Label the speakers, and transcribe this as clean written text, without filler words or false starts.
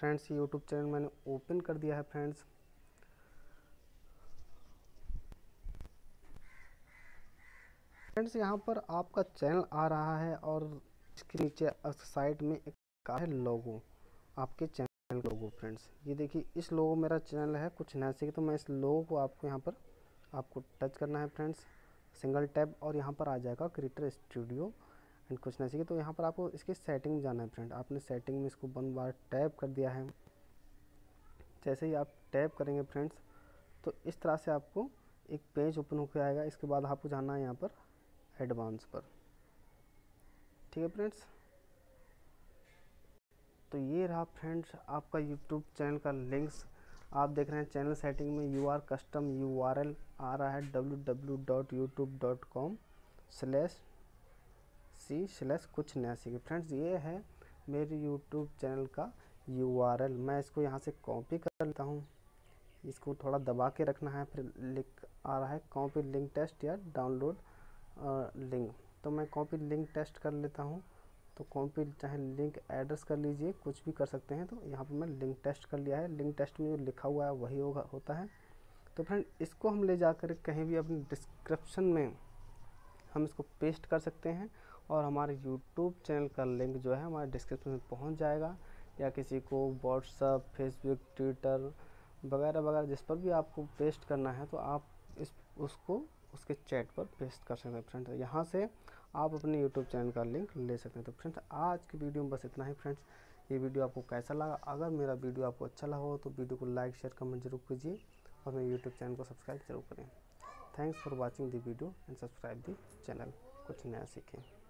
Speaker 1: Friends YouTube channel मैंने open कर दिया है फ्रेंड्स। यहाँ पर आपका चैनल आ रहा है और इसके नीचे साइड में एक का है लोगो, आपके चैनल लोगो। फ्रेंड्स ये देखिए, इस लोगो मेरा चैनल है कुछ नया सीखे, तो मैं इस लोगो को आपको यहाँ पर आपको टच करना है फ्रेंड्स, सिंगल टैप, और यहाँ पर आ जाएगा क्रिएटर स्टूडियो एंड कुछ नया सीखे। तो यहाँ पर आपको इसकी सेटिंग में जाना है फ्रेंड। आपने सेटिंग में इसको 1 बार टैप कर दिया है। जैसे ही आप टैप करेंगे फ्रेंड्स, तो इस तरह से आपको एक पेज ओपन होकर आएगा। इसके बाद आपको जाना है यहाँ पर एडवांस पर, ठीक है फ्रेंड्स। तो ये रहा फ्रेंड्स आपका यूट्यूब चैनल का लिंक्स। आप देख रहे हैं चैनल सेटिंग में यूआर कस्टम URL आ रहा है www.youtube.com/c/ कुछ नया सीखे। फ्रेंड्स ये है मेरे यूट्यूब चैनल का URL। मैं इसको यहाँ से कॉपी कर लेता हूँ, इसको थोड़ा दबा के रखना है, फिर लिंक आ रहा है कॉपी लिंक टेस्ट या डाउनलोड लिंक। तो मैं कॉपी लिंक टेस्ट कर लेता हूँ। तो कॉपी चाहे लिंक एड्रेस कर लीजिए, कुछ भी कर सकते हैं। तो यहाँ पर मैं लिंक टेस्ट कर लिया है। लिंक टेस्ट में जो लिखा हुआ है वही होता है। तो फ्रेंड इसको हम ले जाकर कहीं भी अपनी डिस्क्रिप्शन में हम इसको पेस्ट कर सकते हैं और हमारे यूट्यूब चैनल का लिंक जो है हमारे डिस्क्रिप्शन में पहुँच जाएगा। या किसी को व्हाट्सअप, फेसबुक, ट्विटर वगैरह वगैरह जिस पर भी आपको पेस्ट करना है, तो आप उसको उसके चैट पर पेस्ट कर सकते हैं फ्रेंड्स। यहाँ से आप अपने यूट्यूब चैनल का लिंक ले सकते हैं। तो फ्रेंड्स आज की वीडियो में बस इतना ही फ्रेंड्स। ये वीडियो आपको कैसा लगा? अगर मेरा वीडियो आपको अच्छा लगा हो तो वीडियो को लाइक, शेयर, कमेंट जरूर कीजिए और मेरे यूट्यूब चैनल को सब्सक्राइब जरूर करें। Thanks for watching the video and subscribe the channel. कुछ नया सीखें।